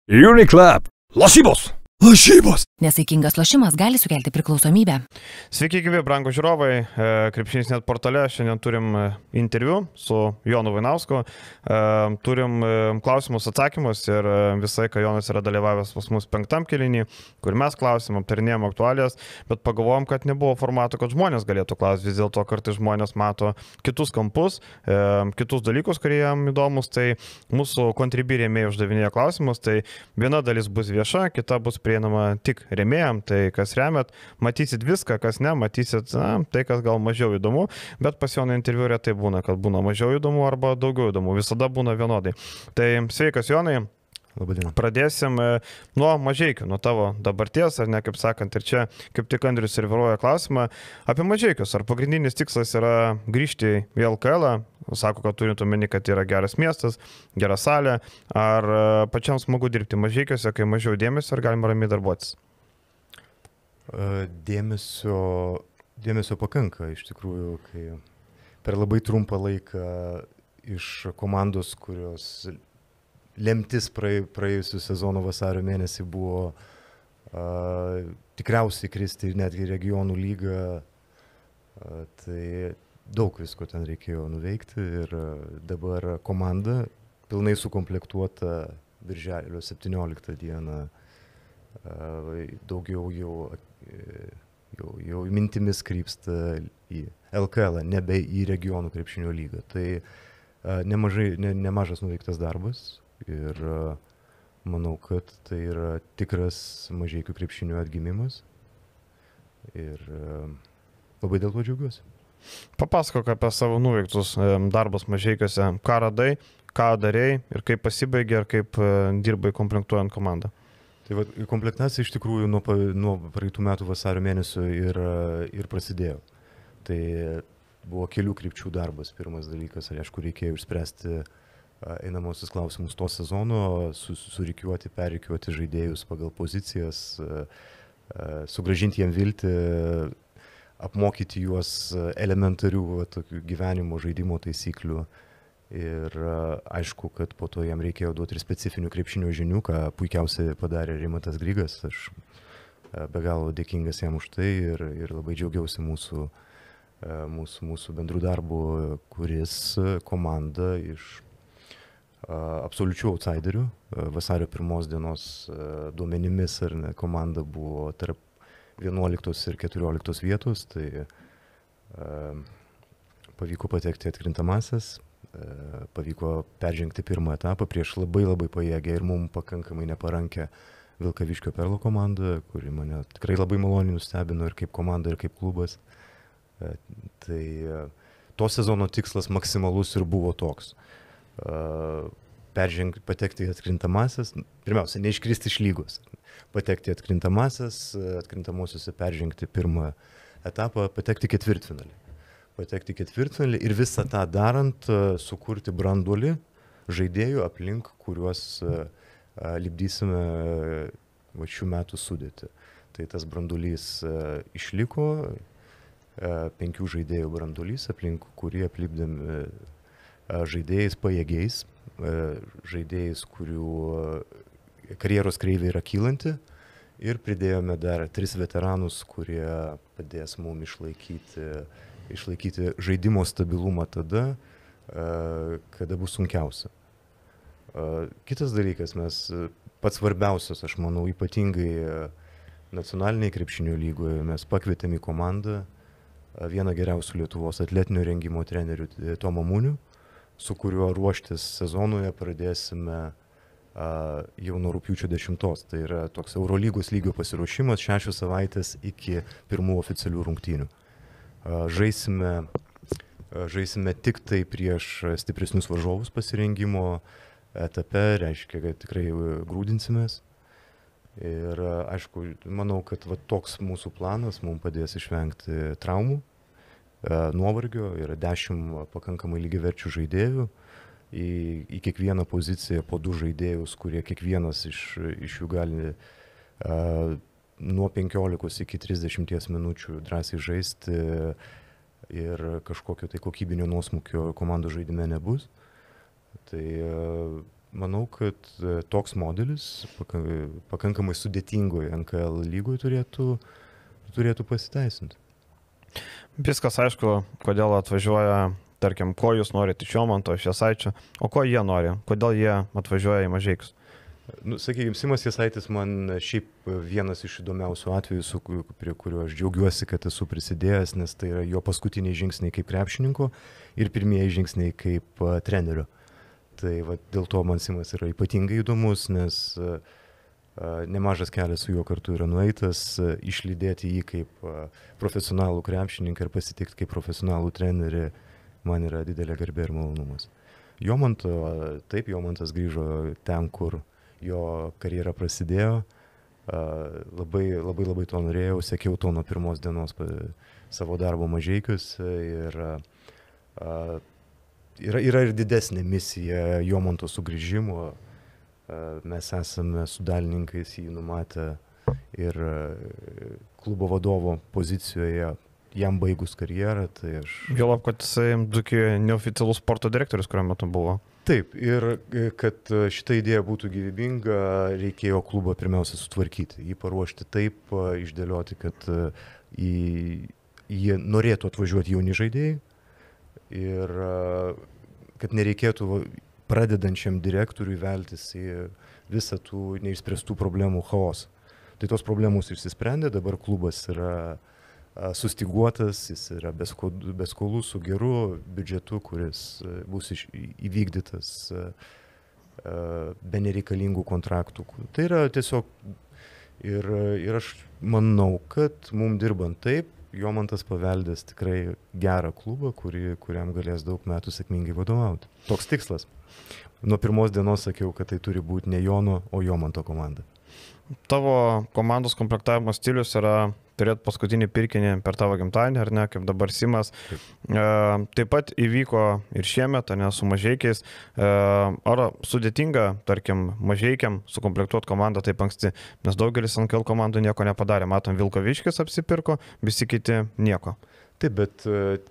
Uniclub. Lašybos. Nesaikingas lošimas gali sukelti priklausomybę. Sveiki, gyvi, brangūs žiūrovai. Krepšinis net portale šiandien turim interviu su Jonu Vainausku. Turim klausimus, atsakymus ir visai, kai Jonas yra dalyvavęs pas mus 5 kėlinį, kur mes klausim, aptarinėjom aktualijas, bet pagalvojom, kad nebuvo formato, kad žmonės galėtų klausti. Vis dėlto kartais žmonės mato kitus kampus, kitus dalykus, kurie jam įdomus. Tai mūsų kontribį rėmėjai uždavinėja klausimus. Tai viena dalis bus vieša, kita bus prieinama tik rėmėjam, tai kas remet, matysit viską, kas ne, matysit tai, kas gal mažiau įdomu, bet pas Joną interviu retai būna, kad būna mažiau įdomu arba daugiau įdomu, visada būna vienodai. Tai sveikas Jonai, Labadiena. Pradėsim nuo Mažeikių, nuo tavo dabarties, ar ne, kaip sakant, ir čia kaip tik Andrius serviruoja klausimą apie Mažeikius, ar pagrindinis tikslas yra grįžti į LKL, sako, kad turint omeny, kad yra geras miestas, gera salė, ar pačiam smagu dirbti Mažeikiuose, kai mažiau dėmesio, ar galima ramiai darbuotis? Dėmesio pakanka, iš tikrųjų, kai per labai trumpą laiką iš komandos, kurios lemtis praėjusių sezono vasario mėnesį buvo tikriausiai kristi netgi regionų lygą, tai daug visko ten reikėjo nuveikti ir dabar komanda pilnai sukomplektuota birželio 17 dieną, daugiau jau mintimis krypsta į LKL, nebe į regionų krepšinio lygą. Tai nemažas nuveiktas darbas. Ir manau, kad tai yra tikras Mažeikių krepšinio atgimimas ir labai dėl to džiaugiuosi. Papasakok apie savo nuveiktus darbus Mažeikiuose, ką radai, ką darėjai ir kaip pasibaigė ir kaip dirbai komplektuojant komandą. Tai komplektacija iš tikrųjų nuo praeitų metų vasario mėnesio ir prasidėjo. Tai buvo kelių krypčių darbas. Pirmas dalykas, aišku, reikėjo išspręsti einamosius klausimus to sezono, surikiuoti, perrikiuoti žaidėjus pagal pozicijas, sugrąžinti jiem viltį, apmokyti juos elementarių tokių gyvenimo žaidimo taisyklių. Ir aišku, kad po to jam reikėjo duoti ir specifinių krepšinio žinių, ką puikiausiai padarė Rimantas Grigas. Aš be galo dėkingas jam už tai ir labai džiaugiausi mūsų bendrų darbų, kuris komanda iš absoliučių outsiderių. Vasario 1 dienos duomenimis komanda buvo tarp 11 ir 14 vietos, tai pavyko patekti atkrintamąsias, pavyko peržengti pirmą etapą prieš labai pajėgę ir mums pakankamai neparankę Vilkaviškio Perlo komandą, kuri mane tikrai labai maloniai nustebino ir kaip komanda, ir kaip klubas. Tai to sezono tikslas maksimalus ir buvo toks. Patekti į atkrintamąsias, pirmiausia, neiškristi iš lygos, patekti į atkrintamosiuose peržengti pirmą etapą, patekti ketvirtfinalį. Patekti ketvirtfinalį ir visą tą darant sukurti branduolį žaidėjų aplink, kuriuos lipdysime šių metų sudėtį. Tai tas branduolys išliko, 5 žaidėjų branduolys, aplink kurį aplipdėm žaidėjais pajėgiais, žaidėjais, kurių karjeros kreivė yra kylanti, ir pridėjome dar 3 veteranus, kurie padės mums išlaikyti žaidimo stabilumą tada, kada bus sunkiausia. Kitas dalykas, pats svarbiausias, aš manau, ypatingai nacionaliniai krepšinio lygoje, mes pakvietėm į komandą vieną geriausių Lietuvos atletinio rengimo trenerių Tomą Munių, su kuriuo ruoštis sezonoje pradėsime jau nuo rugpjūčio 10. Tai yra toks Eurolygos lygio pasiruošimas, 6 savaitės iki pirmų oficialių rungtynių. Žaisime tik tai prieš stipresnius varžovus pasirengimo etape, reiškia, kad tikrai grūdinsimės. Ir aišku, manau, kad toks mūsų planas mums padės išvengti traumų, nuovargio, yra 10 pakankamai lygiaverčių žaidėjų, į kiekvieną poziciją po 2 žaidėjus, kurie kiekvienas iš jų gali nuo 15 iki 30 minučių drąsiai žaisti ir kažkokio tai kokybinio nuosmukio komandų žaidime nebus. Tai manau, kad toks modelis pakankamai sudėtingoje NKL lygoje turėtų pasiteisinti. Viskas aišku, kodėl atvažiuoja, tarkim, ko jūs norite iš Jomanto, iš Jasaičio, o ko jie nori, kodėl jie atvažiuoja į Mažeikius. Sakykime, Simas Jasaitis man šiaip vienas iš įdomiausių atvejų, prie kurio aš džiaugiuosi, kad esu prisidėjęs, nes tai yra jo paskutiniai žingsniai kaip krepšininko ir pirmieji žingsniai kaip trenerio. Tai dėl to man Simas yra ypatingai įdomus, nes nemažas kelias su juo kartu yra nueitas, išlydėti jį kaip profesionalų krepšininką ir pasitikti kaip profesionalų trenerį man yra didelė garbė ir malonumas. Jomantas grįžo ten, kur jo karjera prasidėjo, labai to norėjau, sekiau to nuo pirmos dienos savo darbo Mažeikius ir yra ir didesnė misija Jomanto sugrįžimo. Mes esame su dalininkais jį numatę ir klubo vadovo pozicijoje jam baigus karjerą. Tai aš... Juolab, kad jisai Dzūkijoje neoficialus sporto direktorius, kuriuo metu buvo. Taip, ir kad šita idėja būtų gyvybinga, reikėjo klubą pirmiausia sutvarkyti, jį paruošti taip, išdėlioti, kad jie norėtų atvažiuoti jauni žaidėjai ir kad nereikėtų pradedančiam direktoriui veltis į visą tų neišspręstų problemų chaosą. Tai tos problemos išsisprendė, dabar klubas yra sustiguotas, jis yra be skolų su geru biudžetu, kuris bus įvykdytas be nereikalingų kontraktų. Tai yra tiesiog ir aš manau, kad mums dirbant taip, Jomantas paveldės tikrai gerą klubą, kuriam galės daug metų sėkmingai vadovauti. Toks tikslas. Nuo pirmos dienos sakiau, kad tai turi būti ne Jono, o Jomanto komanda. Tavo komandos komplektavimo stilius yra turėti paskutinį pirkinį per tavo gimtadienį, ar ne, kaip dabar Simas. Taip pat įvyko ir šiemet, ar ne, su Mažeikiais. Ar sudėtinga, tarkim, Mažeikiam sukomplektuoti komandą taip anksti, nes daugelis NKL komandų nieko nepadarė. Matom, Vilkaviškis apsipirko, visi kiti nieko. Taip, bet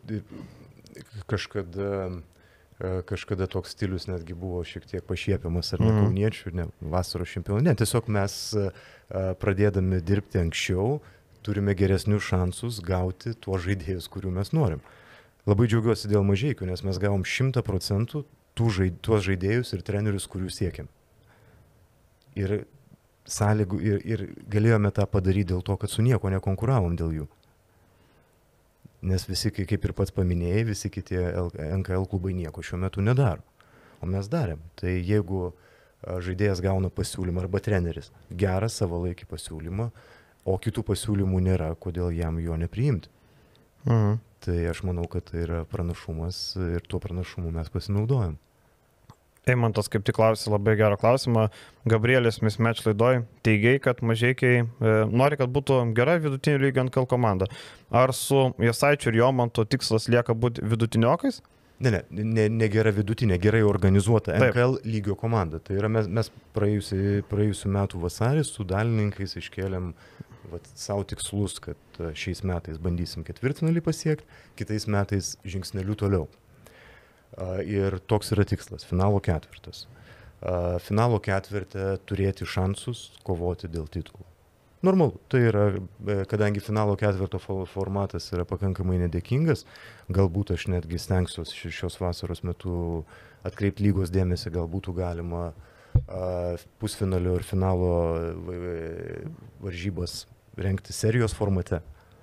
kažkada toks stilius netgi buvo šiek tiek pašiepiamas, ar ne, kauniečių, ne vasaros čempionų. Ne, tiesiog mes pradėdami dirbti anksčiau, turime geresnius šansus gauti tuos žaidėjus, kurių mes norim. Labai džiaugiuosi dėl Mažeikių, nes mes gavom 100% tuos žaidėjus ir trenerius, kurių siekiam. Ir galėjome tą padaryti dėl to, kad su nieko nekonkuravom dėl jų. Nes visi, kaip ir pats paminėjai, visi kiti NKL klubai nieko šiuo metu nedaro. O mes darėm. Tai jeigu žaidėjas gauna pasiūlymą arba treneris gerą savalaikį pasiūlymą, o kitų pasiūlymų nėra, kodėl jam jo nepriimti. Tai aš manau, kad tai yra pranašumas ir tuo pranašumu mes pasinaudojam. Eimantas kaip tik klausė labai gerą klausimą. Gabrielis Mismatch laidoj teigiai, kad Mažeikiai nori, kad būtų gera vidutinio lygio NKL komanda. Ar su Jasaičiu ir Jomanto tikslas lieka būti vidutiniokais? Ne gera vidutinė, gerai organizuota NKL lygio komanda. Tai yra mes praėjusių metų vasarį su dalininkais iškėlėm savo tikslus, kad šiais metais bandysim ketvirtfinalį pasiekti, kitais metais žingsneliu toliau. Ir toks yra tikslas - finalo ketvirtas. Finalo ketvirtę turėti šansus kovoti dėl titulų. Normalu, tai yra, kadangi finalo ketvirto formatas yra pakankamai nedėkingas, galbūt aš netgi stengsiuosi šios vasaros metu atkreipti lygos dėmesį, galbūt galima pusfinalio ir finalo varžybas rengti serijos formate.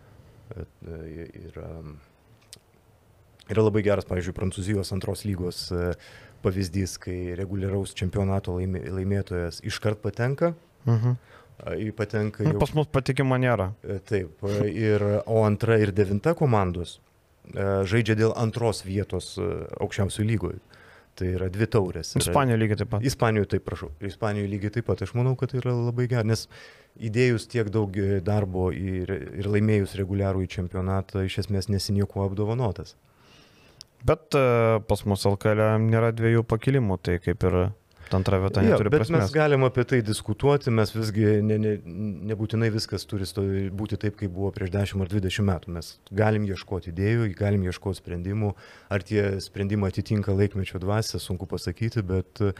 Yra labai geras, pavyzdžiui, Prancūzijos antros lygos pavyzdys, kai reguliaraus čempionato laimėtojas iškart patenka. Patenka jau... Pas mus patikimo nėra. Taip, o antra ir devinta komandos žaidžia dėl antros vietos aukščiausių lygoje. Tai yra 2 taurės. Ispanijoje lygiai taip pat. Ispanijoje lygiai taip pat. Aš manau, kad tai yra labai gerai, nes įdėjus tiek daug darbo ir laimėjus reguliarų į čempionatą, iš esmės nesi niekuo apdovanotas. Bet pas mus LKL nėra 2 pakilimų, tai kaip ir antra vieta neturi prasmės. Bet mes galim apie tai diskutuoti, mes visgi nebūtinai viskas turi būti taip, kaip buvo prieš 10 ar 20 metų. Mes galim ieškoti idėjų, galim ieškoti sprendimų. Ar tie sprendimai atitinka laikmečio dvasią, sunku pasakyti, bet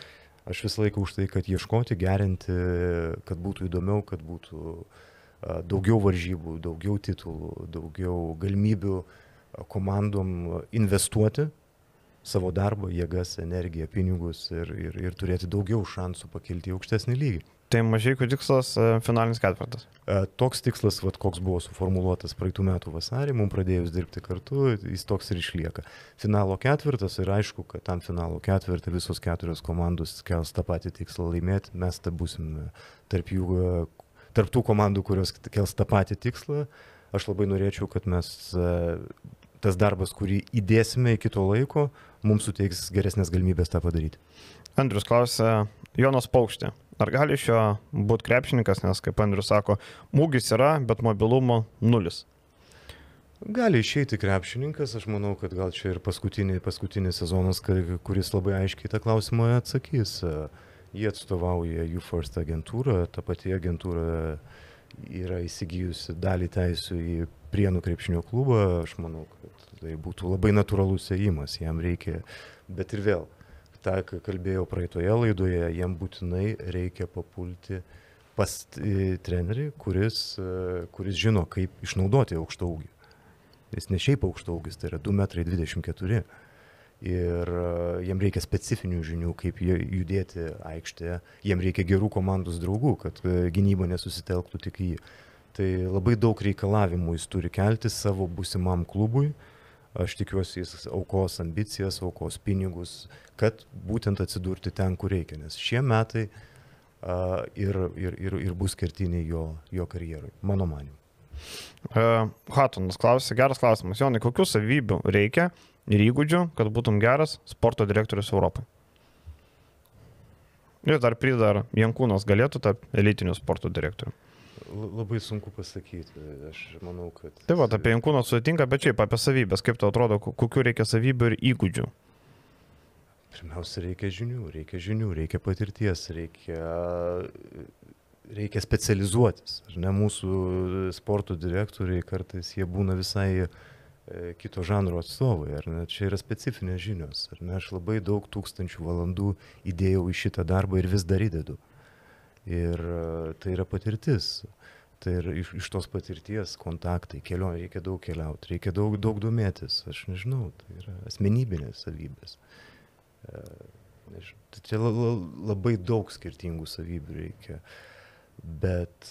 Aš visą laiką už tai, kad ieškoti, gerinti, kad būtų įdomiau, kad būtų daugiau varžybų, daugiau titulų, daugiau galimybių komandom investuoti savo darbą, jėgas, energiją, pinigus ir turėti daugiau šansų pakilti į aukštesnį lygį. Tai Mažeikių tikslas finalinis ketvirtas. Toks tikslas, koks buvo suformuluotas praeitų metų vasarį, mums pradėjus dirbti kartu, jis toks ir išlieka. Finalo ketvirtas ir aišku, kad tam finalo ketvirtą visos 4 komandos kels tą patį tikslą laimėti, mes būsim tarp tų komandų, kurios kels tą patį tikslą. Aš labai norėčiau, kad mes tas darbas, kurį įdėsime iki to laiko, mums suteiks geresnės galimybės tą padaryti. Andrius klausia, Jonas Paukštė. Ar gali iš jo būti krepšininkas, nes, kaip Andrius sako, mūgis yra, bet mobilumo 0. Gali išeiti krepšininkas, aš manau, kad gal čia ir paskutinis sezonas, kuris labai aiškiai tą klausimą atsakys. Jie atstovauja YouFirst agentūrą, ta pati agentūra yra įsigijusi dalį teisių į Prienų krepšinio klubą, aš manau, kad tai būtų labai natūralus ėjimas, jam reikia, bet ir vėl. tą, ką kalbėjau praeitoje laidoje, jam būtinai reikia papulti pas trenerį, kuris žino, kaip išnaudoti aukštaūgį. Jis ne šiaip aukštaūgis, tai yra 2,24 m. Ir jam reikia specifinių žinių, kaip judėti aikštėje. Jam reikia gerų komandos draugų, kad gynyba nesusitelktų tik į jį. Tai labai daug reikalavimų jis turi kelti savo būsimam klubui. Aš tikiuosi, jis aukos ambicijas, aukos pinigus, kad būtent atsidurti ten, kur reikia. Nes šie metai ir bus kertiniai jo karjerui, mano manimu. Hatonas klausė, geras klausimas. Jonai, kokių savybių reikia ir įgūdžių, kad būtum geras sporto direktorius Europai? Ir dar pridar, Jankūnas galėtų tapti elitiniu sporto direktoriumi. Labai sunku pasakyti, aš manau, kad... Tai va, apie Jankūną sutinka, bet šiaip apie savybės, kaip tau atrodo, kokių reikia savybių ir įgūdžių? Pirmiausia, reikia žinių, reikia patirties, reikia specializuotis. Ar ne, mūsų sporto direktoriai kartais jie būna visai kito žanro atstovai, ar ne, čia yra specifinės žinios. Ar ne, aš labai daug tūkstančių valandų įdėjau į šitą darbą ir vis dar įdedu. Ir tai yra patirtis. Tai yra iš tos patirties kontaktai, kelionė, reikia daug keliauti, reikia daug domėtis. Aš nežinau, tai yra asmenybinės savybės. Tai labai daug skirtingų savybių reikia. Bet,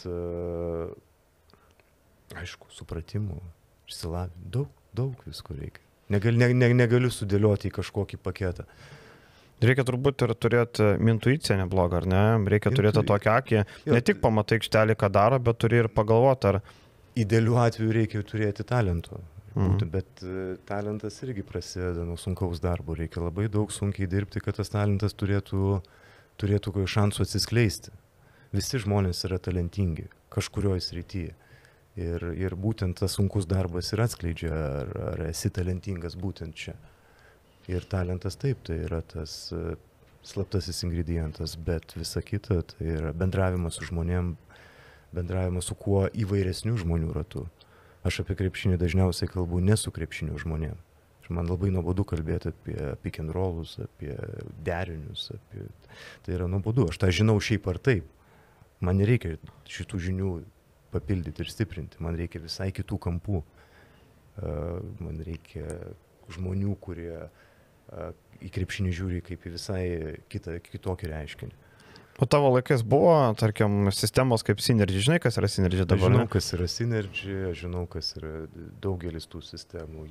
aišku, supratimų, išsilavinimo, daug visko reikia. Negaliu sudėlioti į kažkokį paketą. Reikia turbūt ir turėti intuiciją neblogą, ar ne? Reikia turėti tokią akį, ne tik pamatai aikštelį, ką daro, bet turi ir pagalvoti, ar... Idealiu atveju reikia turėti talento. Bet talentas irgi prasideda nuo sunkaus darbo. Reikia labai daug sunkiai dirbti, kad tas talentas turėtų šansų atsiskleisti. Visi žmonės yra talentingi kažkurioje srityje. Ir būtent tas sunkus darbas ir atskleidžia, ar esi talentingas būtent čia. Ir talentas taip, tai yra tas slaptasis ingredientas, bet visa kita, tai yra bendravimas su žmonėm, bendravimas su kuo įvairesnių žmonių ratu. Aš apie krepšinį dažniausiai kalbu ne su krepšinio žmonėm. Man labai nuobodu kalbėti apie pick and rollus, apie derinius, tai yra nuobodu. Aš tą žinau šiaip ar taip. Man nereikia šitų žinių papildyti ir stiprinti, man reikia visai kitų kampų. Man reikia žmonių, kurie į krepšinį žiūri kaip į visai kitokį reiškinį. O tavo laikais buvo, tarkim, sistemos kaip Synergy. Žinai, kas yra Synergy dabar? Žinau, kas yra Synergy, žinau, kas yra daugelis tų sistemų.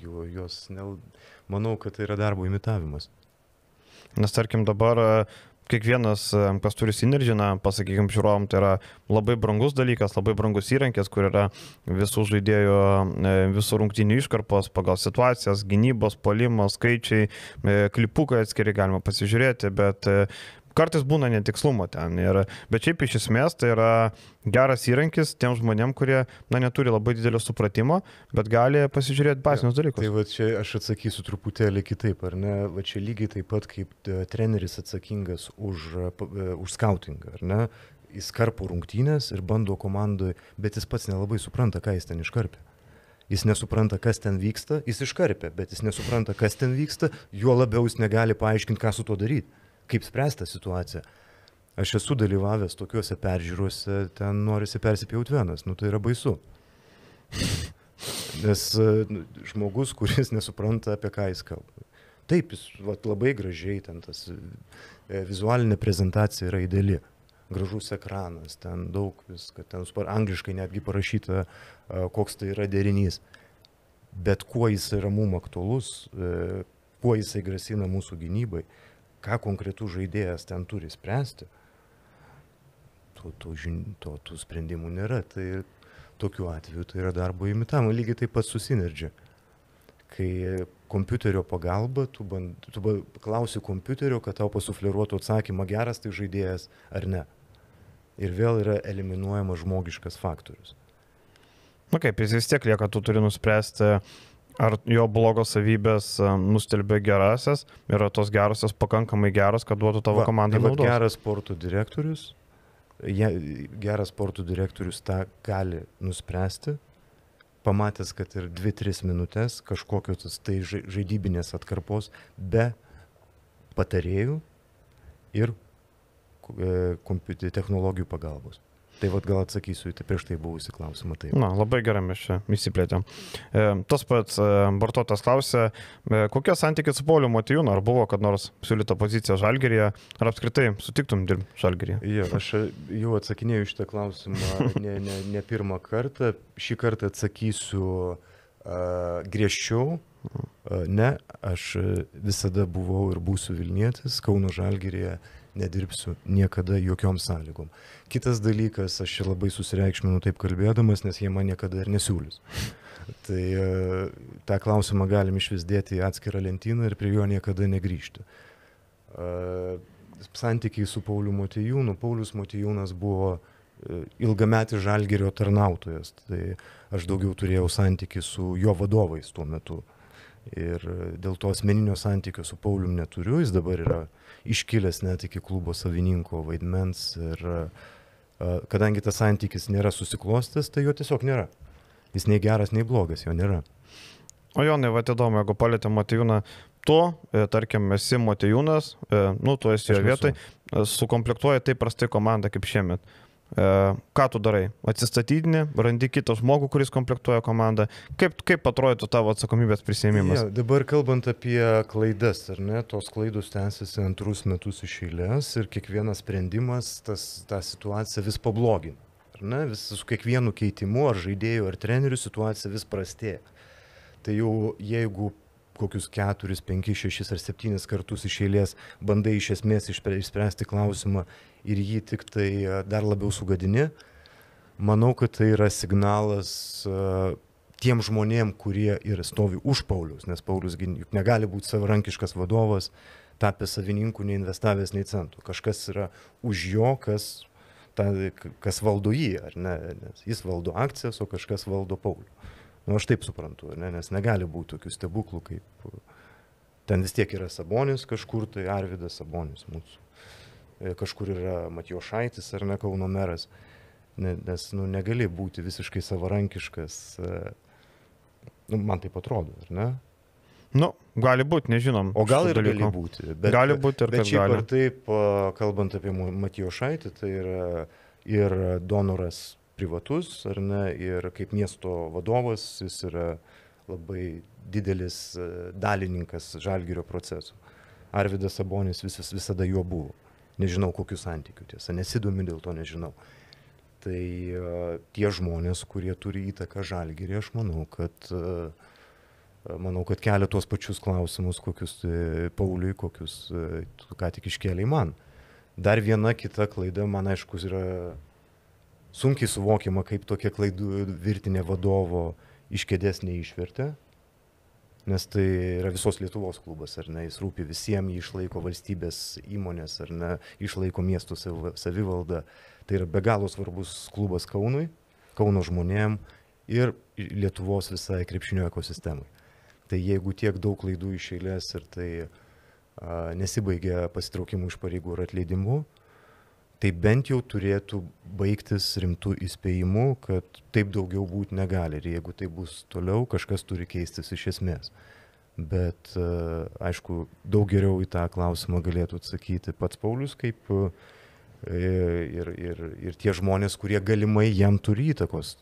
Manau, kad tai yra darbo imitavimas. Nes, tarkim, dabar kiekvienas, kas turi Synergy, pasakykim, žiūrovom, tai yra labai brangus dalykas, labai brangus įrankis, kur yra visų žaidėjų, visų rungtynių iškarpos pagal situacijas, gynybos, puolimos, skaičiai, klipukai atskiri galima pasižiūrėti, bet kartais būna netikslumo ten. Bet šiaip iš esmės tai yra geras įrankis tiem žmonėm, kurie neturi labai didelio supratimo, bet gali pasižiūrėti bazinius dalykus. Tai va čia aš atsakysiu truputėlį kitaip, ar ne? Va čia lygiai taip pat kaip treneris atsakingas už skautingą, ar ne? Jis karpo rungtynės ir bando komandoj, bet jis pats nelabai supranta, ką jis ten iškarpė. Jis nesupranta, kas ten vyksta, jis iškarpė, bet jis nesupranta, kas ten vyksta, juo labiau jis negali paaiškinti, ką su to daryti. kaip spręsti tą situaciją. Aš esu dalyvavęs tokiuose peržiūruose, ten norisi persipjauti venas, tai yra baisu. Nes žmogus, kuris nesupranta, apie ką jis kalba. Taip, jis labai gražiai, ten tas vizualinė prezentacija yra ideali. Gražus ekranas, ten daug viską, ten angliškai netgi parašyta, koks tai yra derinys. Bet kuo jis yra mums aktualus, kuo jisai grasina mūsų gynybai, ką konkretų žaidėjas ten turi spręsti, tų sprendimų nėra. Tai tokiu atveju tai yra darbo imitavimo. Lygiai taip pat su Synergy. Kai kompiuterio pagalba, tu klausi kompiuterio, kad tau pasufleruotų atsakymą geras tai žaidėjas ar ne. Ir vėl yra eliminuojamas žmogiškas faktorius. Na kaip, jis vis tiek lieka, tu turi nuspręsti, ar jo blogos savybės nustelbė gerasias, yra tos gerasios pakankamai geros, kad duotų tavo komandai naudos. Geras sporto direktorius tą gali nuspręsti, pamatęs, kad ir 2-3 minutės kažkokios tai žaidybinės atkarpos be patarėjų ir technologijų pagalbos. Tai gal atsakysiu į prieš tai buvusi klausimą. Taip. Na, labai gerai mes čia įsiplėtėm. Tas pats vartotojas klausė, kokie santykiai su Pauliu Motiejūnu, ar buvo kad nors siūlyta pozicija Žalgiryje, ar apskritai sutiktum dirbti Žalgiryje? Jo, aš jau atsakinėjau šitą klausimą ne pirmą kartą. Šį kartą atsakysiu griežčiau. Ne, aš visada buvau ir būsiu Vilnietis, Kauno Žalgiryje nedirbsiu niekada jokiom sąlygom. Kitas dalykas, aš čia labai susireikšminu taip kalbėdamas, nes jie man niekada ir nesiūlys. Tai tą klausimą galim išvisdėti į atskirą lentyną ir prie jo niekada negrįžti. Santykiai su Pauliu Motiejūnu. Paulius Motiejūnas buvo ilgametis Žalgirio tarnautojas. Tai aš daugiau turėjau santykį su jo vadovais tuo metu. Ir dėl to asmeninio santykio su Paulium neturiu, jis dabar yra iškilęs net iki klubo savininko vaidmens ir kadangi tas santykis nėra susiklostęs, tai jo tiesiog nėra. Jis nei geras, nei blogas, jo nėra. O Jonai, įdomu, jeigu palėtė Motiejūną, tu, tarkim, esi Motiejūnas, tu esi jo vietoj, sukomplektuoji taip prastai komandą kaip šiemet. Ką tu darai? Atsistatydini, randi kitą žmogų, kuris komplektuoja komandą. Kaip atrodytų tavo atsakomybės prisėmimas? Ja, dabar kalbant apie klaidas, ar ne, tos klaidos tęsiasi 2 metus iš eilės ir kiekvienas sprendimas tą situaciją vis pablogina. Ar ne? Su kiekvienu keitimu, ar žaidėjų, ar trenerių situacija vis prastėja. Tai jau jeigu kokius 4, 5, 6 ar 7 kartus iš eilės bandai iš esmės išspręsti klausimą ir jį tik tai dar labiau sugadini, manau, kad tai yra signalas tiem žmonėm, kurie ir stovi už Paulius, nes Paulius juk negali būti savarankiškas vadovas, tapęs savininku, neinvestavęs nei centų. Kažkas yra už jo, kas valdo jį, ar ne? Nes jis valdo akcijas, o kažkas valdo Paulių. Aš taip suprantu, nes negali būti tokių stebuklų, kaip ten vis tiek yra Sabonis kažkur, tai Arvydas Sabonis mūsų. Kažkur yra Matijošaitis ar ne Kauno meras, nes negali būti visiškai savarankiškas, man taip atrodo, ar ne? Gali būti, nežinom. O gal ir gali būti. Gali būti ir kad gali. Bet šiaip ar taip, kalbant apie Matijošaitį, tai yra ir donoras privatus, ar ne, ir kaip miesto vadovas, jis yra labai didelis dalininkas Žalgirio procesų. Arvydas Sabonis visada juo buvo. Nežinau, kokių santykių, tiesa, nesidomi dėl to, nežinau. Tai tie žmonės, kurie turi įtaką Žalgirį, aš manau, kad kelia tuos pačius klausimus, kokius Pauliui, kokius ką tik iškėlė man. Dar viena kita klaida, man aišku, yra sunkiai suvokiama, kaip tokia klaidų virtinė vadovo iš kėdės neišvertė, nes tai yra visos Lietuvos klubas, ar ne, jis rūpi visiems, jį išlaiko valstybės įmonės, ar ne, išlaiko miesto savivaldą. Tai yra be galo svarbus klubas Kaunui, Kauno žmonėm ir Lietuvos visai krepšinio ekosistemai. Tai jeigu tiek daug klaidų iš eilės ir tai nesibaigia pasitraukimu iš pareigų ir atleidimu, tai bent jau turėtų baigtis rimtų įspėjimų, kad taip daugiau būti negali. Ir jeigu tai bus toliau, kažkas turi keistis iš esmės. Bet, aišku, daug geriau į tą klausimą galėtų atsakyti pats Paulius, kaip ir tie žmonės, kurie galimai jam turi įtakos.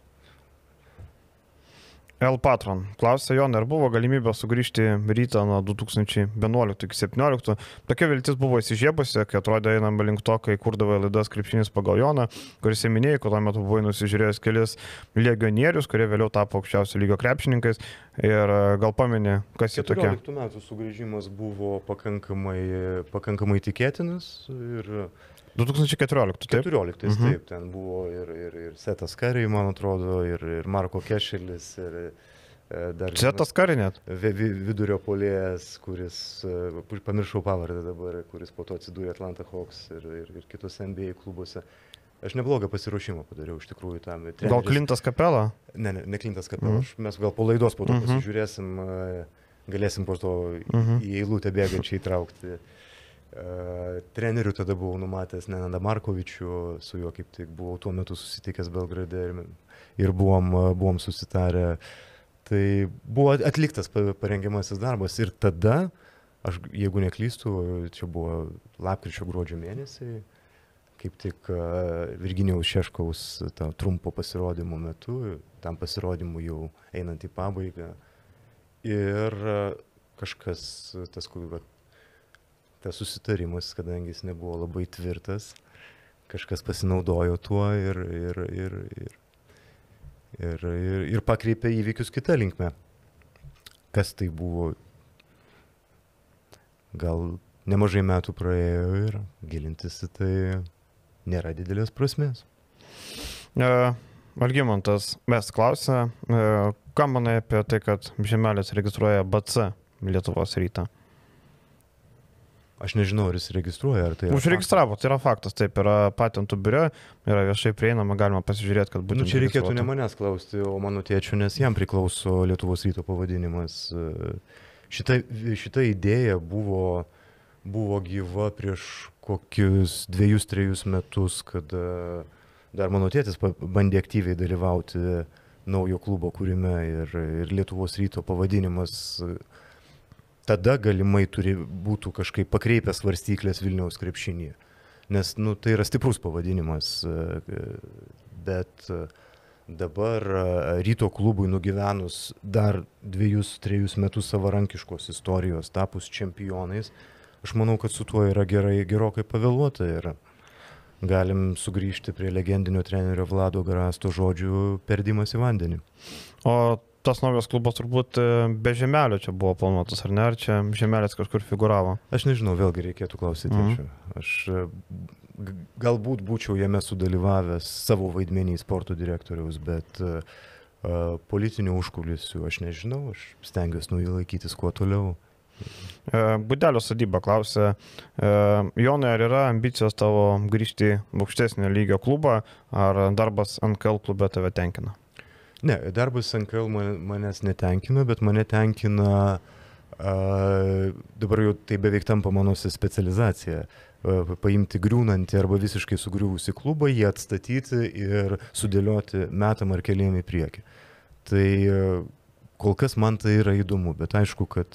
L Patron klausė, Jonai, ar buvo galimybė sugrįžti Rytą nuo 2011 iki 2017. Tokia viltis buvo įsižiebusi, kai atrodė einama link to, kai kurdavo laidas Krepšinis pagal Joną, kuris minėjo, kad tuo metu buvai nusižiūrėjęs kelis legionierius, kurie vėliau tapo aukščiausio lygio krepšininkais. Ir gal pameni, kas jie tokie? 14 metų sugrįžimas buvo pakankamai tikėtinas ir 2014, taip? 14, taip, ten buvo ir Setas Kariai, man atrodo, ir Marko Kešelis, ir dar... Setas Kariai net? Vidurio puolėjas, kuris, pamiršau pavardę dabar, kuris po to atsidūrė Atlanta Hawks ir kitose NBA klubuose. Aš neblogą pasiruošimą padariau, iš tikrųjų, tam. Gal Klintas Kapela? Ne Klintas Kapela. Mes gal po laidos po to pasižiūrėsim, galėsim po to į eilutę bėgančiai įtraukti. Trenerių tada buvau numatęs Nenadą Markovičių, su juo kaip tik buvau tuo metu susitikęs Belgrade ir buvom susitarę. Tai buvo atliktas parengiamasis darbas ir tada, aš jeigu neklystu, čia buvo lapkričio gruodžio mėnesiai, kaip tik Virginijaus Šeškaus trumpo pasirodymo metu, tam pasirodymu jau einant į pabaigą. Ir kažkas, tas susitarimas, kadangi jis nebuvo labai tvirtas, kažkas pasinaudojo tuo ir pakreipė įvykius kitą linkmę. Kas tai buvo? Gal nemažai metų praėjo ir gilintis į tai nėra didelės prasmės. Algimantas mes klausė, ką manai apie tai, kad Žemelis registruoja BC Lietuvos Rytą? Aš nežinau, ar jis registruoja, ar tai yra Užregistravo, tai yra faktas, taip, yra patentų biure, yra viešai prieinama, galima pasižiūrėti, kad būtent čia reikėtų ne manęs klausti, o mano tėčio, nes jam priklauso Lietuvos Ryto pavadinimas. Šita idėja buvo gyva prieš kokius 2-3 metus, kada dar mano tėtis bandė aktyviai dalyvauti naujo klubo kūrime ir Lietuvos Ryto pavadinimas tada galimai būtų kažkaip pakreipęs svarstyklės Vilniaus krepšinyje. Nes tai yra stiprus pavadinimas, bet dabar Ryto klubui nugyvenus dar 2-3 metus savarankiškos istorijos, tapus čempionais, aš manau, kad su tuo yra gerokai pavėluota ir galim sugrįžti prie legendinio trenerio Vlado Garasto žodžių perdimas į vandenį. O tas naujas klubas turbūt be Žemelio čia buvo planuotas, ar ne? Ar čia Žemelis kažkur figuravo? Aš nežinau, vėlgi reikėtų klausyti tėčio. Aš galbūt būčiau jame sudalyvavęs savo vaidmenį sporto direktoriaus, bet politinių užkulisių aš nežinau, aš stengiuosi nuo jų laikytis kuo toliau. Budelio sodyba klausė, Jonai, ar yra ambicijos tavo grįžti į aukštesnio lygio klubą, ar darbas NKL klube tave tenkina? Ne, darbas NKL manęs netenkina, bet mane tenkina, dabar jau tai beveik tampa mano specializacija, paimti griūnantį arba visiškai sugriuvusi klubą, jį atstatyti ir sudėlioti metam ar keliem į priekį. Tai kol kas man tai yra įdomu, bet aišku, kad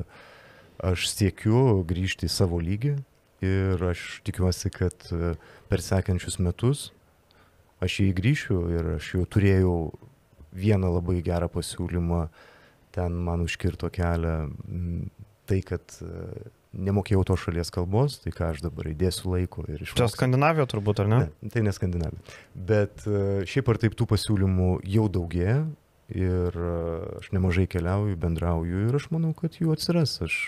aš siekiu grįžti į savo lygį ir aš tikiuosi, kad per sekančius metus aš jį grįšiu ir aš jau turėjau vieną labai gerą pasiūlymą, ten man užkirto kelią tai, kad nemokėjau to šalies kalbos, tai ką aš dabar įdėsiu laiko ir išmoksiu. Čia Skandinavija turbūt, ar ne? Ne, tai ne Skandinavija. Bet šiaip ar taip tų pasiūlymų jau daugėja ir aš nemažai keliauju, bendrauju ir aš manau, kad jų atsiras. Aš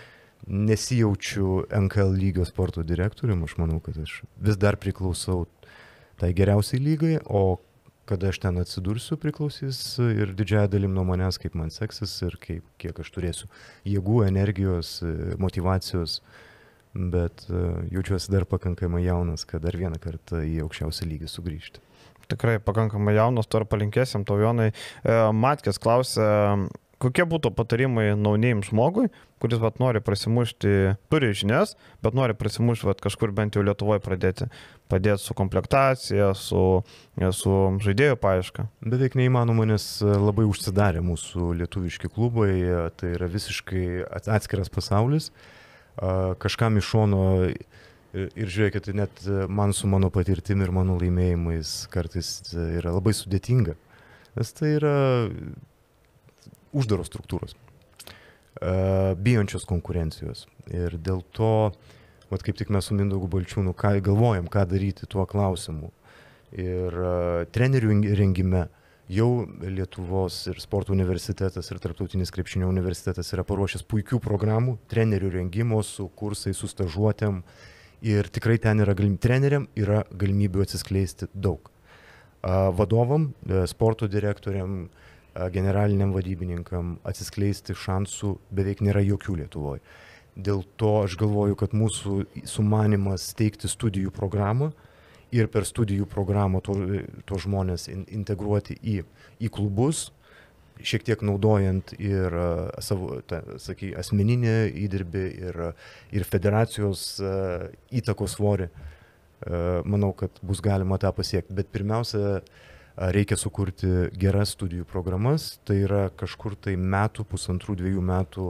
nesijaučiu NKL lygio sporto direktorium, aš manau, kad aš vis dar priklausau tai geriausiai lygai, o kada aš ten atsidursiu, priklausys ir didžiąją dalim nuo manęs, kaip man seksis ir kiek aš turėsiu jėgų, energijos, motyvacijos, bet jaučiuosi dar pakankamai jaunas, kad dar vieną kartą į aukščiausią lygį sugrįžti. Tikrai pakankamai jaunas, to ir palinkėsim, to Jonai. Matkės klausė, kokie būtų patarimai naunėjim žmogui, kuris vat, nori prasimušti, turi žinias, bet nori prasimušti vat, kažkur bent jau Lietuvoje padėti su komplektacija, su žaidėjų paieška? Beveik neįmanoma, nes labai užsidarė mūsų lietuviški klubai, tai yra visiškai atskiras pasaulis. Kažkam iš šono ir žiūrėkit, net man su mano patirtimi ir mano laimėjimais kartais yra labai sudėtinga, nes tai yra uždaros struktūros, bijančios konkurencijos. Ir dėl to, vat kaip tik mes su Mindaugu Balčiūnu galvojam, ką daryti tuo klausimu. Ir trenerių rengime jau Lietuvos ir sporto universitetas ir Tarptautinis krepšinio universitetas yra paruošęs puikių programų, trenerių rengimo su kursais, su stažuotėm. Ir tikrai ten treneriam yra galimybių atsiskleisti daug. Vadovam, sporto direktoriam, generaliniam vadybininkam atsiskleisti šansų beveik nėra jokių Lietuvoje. Dėl to aš galvoju, kad mūsų sumanimas steigti studijų programą ir per studijų programą to žmonės integruoti į klubus, šiek tiek naudojant ir savo, asmeninį įdirbį ir federacijos įtakos svorį, manau, kad bus galima tą pasiekti. Bet pirmiausia, reikia sukurti geras studijų programas, tai yra kažkur tai metų, pusantrų, 2 metų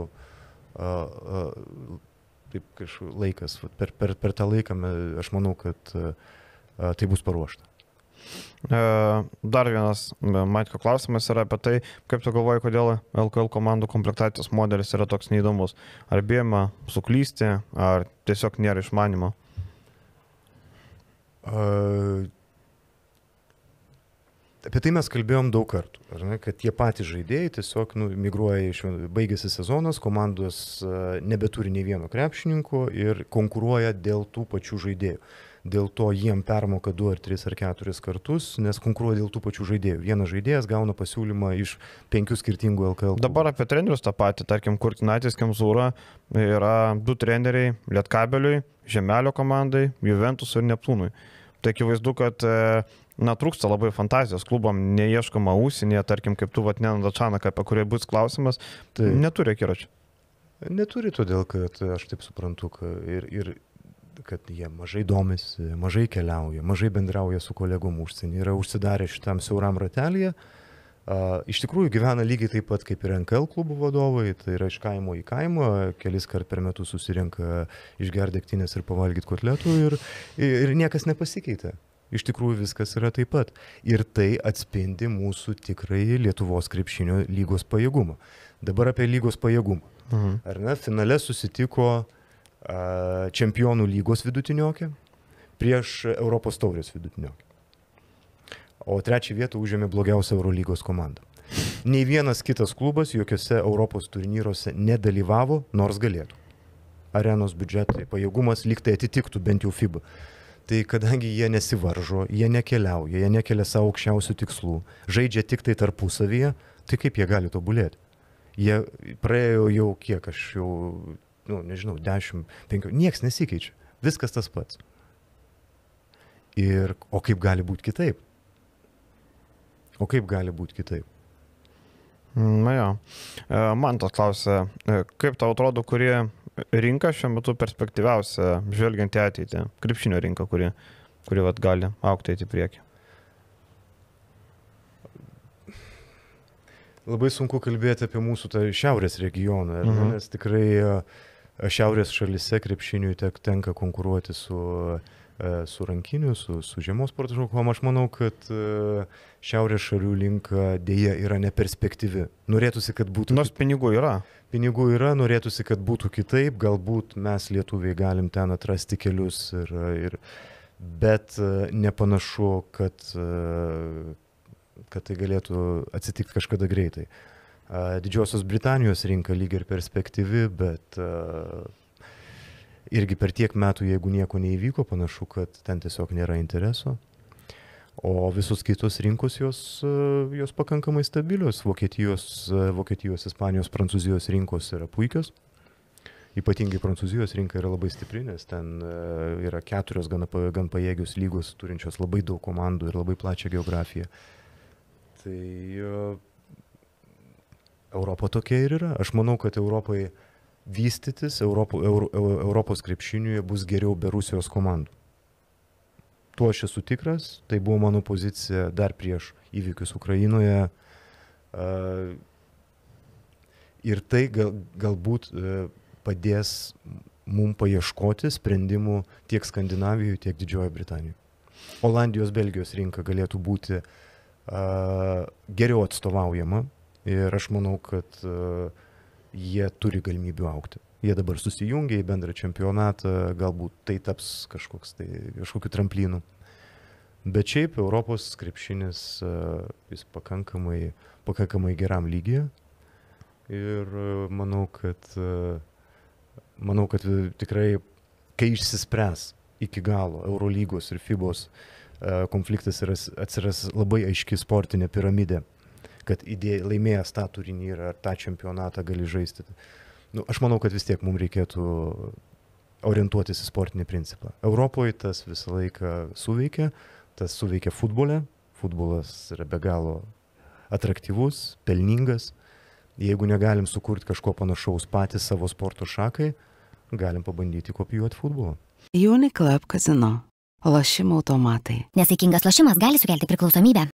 taip laikas. Per tą laiką aš manau, kad tai bus paruošta. Dar vienas Maitko klausimas yra apie tai, kaip tu galvoji, kodėl LKL komandų komplektacijos modelis yra toks neįdomus. Ar bijama suklysti, ar tiesiog nėra išmanimo? Apie tai mes kalbėjom daug kartų, kad tie patys žaidėjai tiesiog migruoja, baigėsi sezonas, komandos nebeturi nei vieno krepšininko ir konkuruoja dėl tų pačių žaidėjų. Dėl to jiem permoka 2 ar 3 ar 4 kartus, nes konkuruoja dėl tų pačių žaidėjų. Vienas žaidėjas gauna pasiūlymą iš 5 skirtingų LKL. Dabar apie trenerius tą patį, tarkim, Kurtinaitis, Kemzūra, yra 2 treneriai Lietkabeliui, Žemelio komandai, Juventusui ir Neptūnui. Tai akivaizdu, kad trūksta labai fantazijos klubam, neieškoma užsienyje, tarkim, kaip tu Vatnena Dačanak, apie kurį bus klausimas, tai neturi akiračio. Neturi, todėl kad aš taip suprantu, kad jie mažai domisi, mažai keliauja, mažai bendrauja su kolegom užsienį, yra užsidarę šitam siauram ratelyje. Iš tikrųjų gyvena lygiai taip pat kaip ir NKL klubų vadovai, tai yra iš kaimo į kaimą, kelis kart per metus susirenka išgerti degtinės ir pavalgyti kotletų ir niekas nepasikeitė. Iš tikrųjų viskas yra taip pat. Ir tai atspindi mūsų tikrai Lietuvos krepšinio lygos pajėgumą. Dabar apie lygos pajėgumą. Ar ne, finale susitiko Čempionų lygos vidutiniokė prieš Europos taurės vidutiniokė. O 3 vietą užėmė blogiausia Eurolygos komanda. Nei vienas kitas klubas jokiuose Europos turnyruose nedalyvavo, nors galėtų. Arenos biudžetai, pajėgumas lyg tai atitiktų bent jau FIBA. Tai kadangi jie nesivaržo, jie nekeliauja, jie nekelia savo aukščiausių tikslų, žaidžia tik tai tarpusavyje, tai kaip jie gali tobulėti? Jie praėjo jau kiek, aš jau, nežinau, 10, 5, nieks nesikeičia, viskas tas pats. O kaip gali būti kitaip? Na jo. Man tas klausia, kaip tau atrodo, kuri rinka šiuo metu perspektyviausia, žvelgiant į ateitį? Krepšinio rinka, kuri gali augti į priekį? Labai sunku kalbėti apie mūsų tą šiaurės regioną, nes tikrai šiaurės šalyse krepšiniui tenka konkuruoti su rankiniu, su žiemos sporto šakom. Aš manau, kad šiaurės šalių rinka dėja yra neperspektyvi. Norėtųsi, kad būtų... Nors pinigų yra. Pinigų yra, norėtųsi, kad būtų kitaip. Galbūt mes lietuviai galim ten atrasti kelius, bet nepanašu, kad tai galėtų atsitikti kažkada greitai. Didžiosios Britanijos rinka lyg ir perspektyvi, bet irgi per tiek metų, jeigu nieko neįvyko, panašu, kad ten tiesiog nėra intereso. O visos kitos rinkos jos pakankamai stabilios. Vokietijos, Ispanijos, Prancūzijos rinkos yra puikios. Ypatingai Prancūzijos rinka yra labai stipri, nes ten yra 4 gan pajėgios lygos, turinčios labai daug komandų ir labai plačią geografiją. Tai Europa tokia ir yra. Aš manau, kad Europai vystytis, Europos krepšiniuje bus geriau be Rusijos komandų. Tuo aš esu tikras, tai buvo mano pozicija dar prieš įvykius Ukrainoje. Ir tai galbūt padės mums paieškoti sprendimų tiek Skandinavijoje, tiek Didžiojoje Britanijoje. Olandijos, Belgijos rinka galėtų būti geriau atstovaujama ir aš manau, kad jie turi galimybių augti. Jie dabar susijungia į bendrą čempionatą, galbūt tai taps kažkokiu tramplinu. Bet šiaip Europos krepšinis jis pakankamai geram lygyje ir manau, kad tikrai, kai išsispręs iki galo Eurolygos ir FIBos konfliktas ir atsiras labai aiški sportinė piramidė, kad laimėjęs tą turnyrą ar tą čempionatą gali žaisti. Aš manau, kad vis tiek mums reikėtų orientuotis į sportinį principą. Europoje tas visą laiką suveikia, tas suveikia futbole. Futbolas yra be galo atraktyvus, pelningas. Jeigu negalim sukurti kažko panašaus patys savo sporto šakai, galim pabandyti kopijuoti futbolą. Uniclub Casino. Lošimo automatai. Nesaikingas lošimas gali sukelti priklausomybę.